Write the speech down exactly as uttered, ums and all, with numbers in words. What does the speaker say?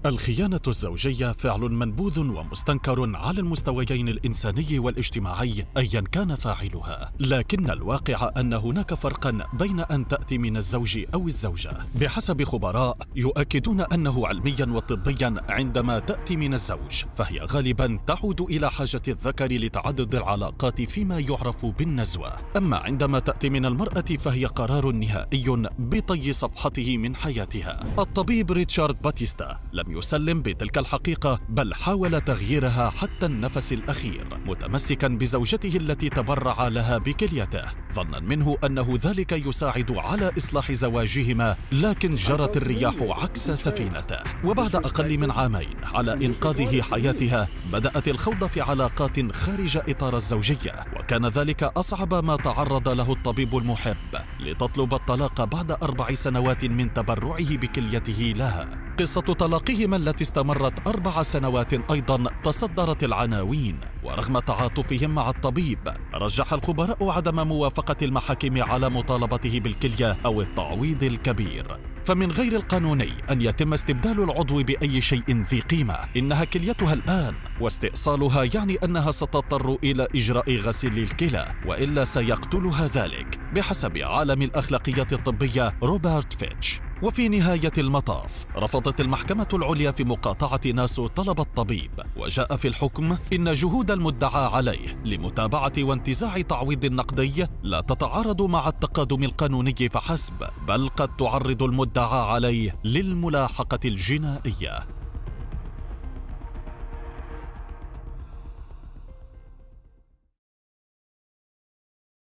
الخيانة الزوجية فعل منبوذ ومستنكر على المستويين الإنساني والاجتماعي أيا كان فاعلها، لكن الواقع أن هناك فرقا بين أن تأتي من الزوج أو الزوجة. بحسب خبراء يؤكدون أنه علميا وطبيا عندما تأتي من الزوج فهي غالبا تعود إلى حاجة الذكر لتعدد العلاقات فيما يعرف بالنزوة، أما عندما تأتي من المرأة فهي قرار نهائي بطي صفحته من حياتها. الطبيب ريتشارد باتيستا لم يسلم بتلك الحقيقة، بل حاول تغييرها حتى النفس الأخير، متمسكا بزوجته التي تبرع لها بكليته، ظنا منه أنه ذلك يساعد على إصلاح زواجهما، لكن جرت الرياح عكس سفينته. وبعد أقل من عامين على إنقاذه حياتها بدأت الخوض في علاقات خارج إطار الزوجية، وكان ذلك أصعب ما تعرض له الطبيب المحب لتطلب الطلاق بعد أربع سنوات من تبرعه بكليته لها. قصة طلاقهما التي استمرت أربع سنوات أيضا تصدرت العناوين، ورغم تعاطفهم مع الطبيب رجح الخبراء عدم موافقة المحاكم على مطالبته بالكلية أو التعويض الكبير. فمن غير القانوني أن يتم استبدال العضو بأي شيء ذي قيمة، إنها كليتها الآن، واستئصالها يعني أنها ستضطر إلى إجراء غسيل الكلى وإلا سيقتلها ذلك، بحسب عالم الأخلاقيات الطبية روبرت فيتش. وفي نهاية المطاف رفضت المحكمة العليا في مقاطعة ناسو طلب الطبيب، وجاء في الحكم إن جهود المدعى عليه لمتابعة وانتزاع تعويض نقدي لا تتعارض مع التقادم القانوني فحسب، بل قد تعرض المدعى عليه للملاحقة الجنائية.